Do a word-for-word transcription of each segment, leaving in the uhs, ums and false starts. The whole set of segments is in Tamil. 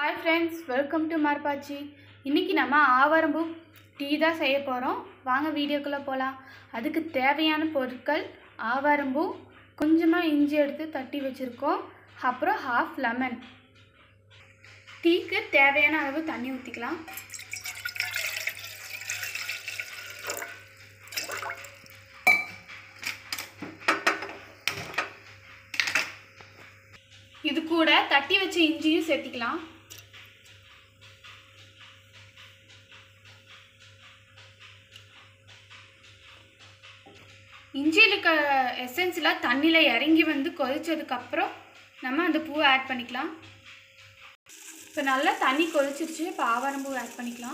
Hi friends, welcome to Marpachi. இன்னைக்கு நம்ம ஆவாரம்பூ டீ தான் செய்ய போறோம். வாங்க வீடியோக்குள்ள போலாம். அதுக்கு தேவையான பொருட்கள் ஆவாரம்பூ, கொஞ்சமா இஞ்சி எடுத்து தட்டி வச்சிருக்கோம். அப்புறம் half lemon. டீக்கு தேவையான அளவு தண்ணி ஊத்திக்கலாம். இது கூட தட்டி வச்ச இஞ்சியும் சேர்த்துக்கலாம். இஞ்சியில் இருக்க எசன்ஸில் தண்ணியில் இறங்கி வந்து கொதிச்சதுக்கப்புறம் நம்ம அந்த பூவை ஆட் பண்ணிக்கலாம். இப்போ நல்லா தண்ணி கொதிச்சிருச்சு. இப்போ ஆவாரம்பூ ஆட் பண்ணிக்கலாம்.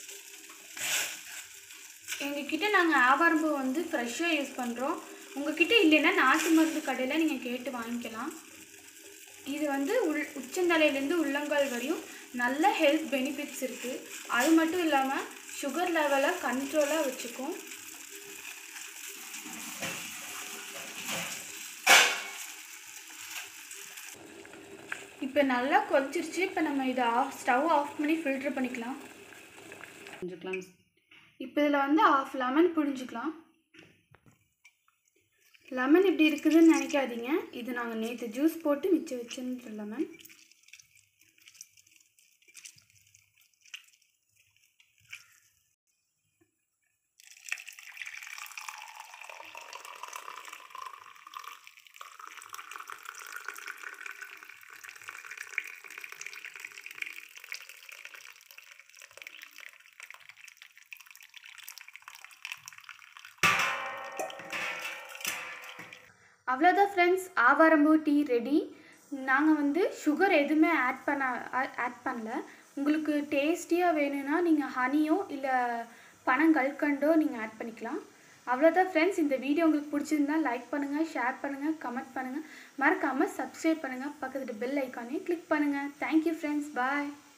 எங்ககிட்ட நாங்கள் ஆவாரம்பூ வந்து ஃப்ரெஷ்ஷாக யூஸ் பண்ணுறோம். உங்ககிட்ட இல்லைன்னா நாட்டு மருந்து கடையில் நீங்கள் கேட்டு வாங்கிக்கலாம். இது வந்து உள் உச்சந்தலையிலேருந்து உள்ளங்கால் வரையும் நல்ல ஹெல்த் பெனிஃபிட்ஸ் இருக்குது. அது மட்டும் இல்லாமல் சுகர் லெவலை கண்ட்ரோலாக வச்சுக்கும். இப்போ நல்லா கொதிச்சிருச்சு. இப்போ நம்ம இதை ஆஃப் ஸ்டவ் ஆஃப் பண்ணி ஃபில்ட்ரு பண்ணிக்கலாம். புரிஞ்சுக்கலாம். இப்போ இதில் வந்து ஆஃப் லெமன் புழிஞ்சிக்கலாம். லெமன் இப்படி இருக்குதுன்னு நினைக்காதீங்க. இது நாங்கள் நேற்று ஜூஸ் போட்டு மிச்சம் வச்சுருந்த லெமன். அவ்வளோதான் ஃப்ரெண்ட்ஸ், ஆவாரம்பூ டீ ரெடி. நாங்கள் வந்து சுகர் எதுவுமே ஆட் பண்ண ஆட் பண்ணல. உங்களுக்கு டேஸ்டியாக வேணும்னா நீங்கள் ஹனியோ இல்லை பனங்கல்கண்டோ நீங்கள் ஆட் பண்ணிக்கலாம். அவ்வளோதான் ஃப்ரெண்ட்ஸ், இந்த வீடியோ உங்களுக்கு பிடிச்சிருந்தா லைக் பண்ணுங்கள், ஷேர் பண்ணுங்கள், கமெண்ட் பண்ணுங்கள், மறக்காமல் சப்ஸ்கிரைப் பண்ணுங்கள், பக்கத்தில் பெல் ஐக்கானையும் கிளிக் பண்ணுங்கள். தேங்க்யூ ஃப்ரெண்ட்ஸ், பாய்.